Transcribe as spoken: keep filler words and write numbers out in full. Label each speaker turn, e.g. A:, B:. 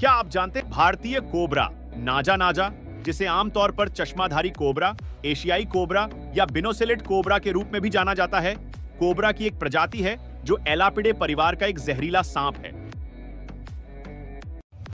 A: क्या आप जानते हैं भारतीय कोबरा नाजा नाजा, जिसे आमतौर पर चश्माधारी कोबरा, एशियाई कोबरा या बिनोसेलेट कोबरा के रूप में भी जाना जाता है, कोबरा की एक प्रजाति है जो एलापिडे परिवार का एक जहरीला सांप है।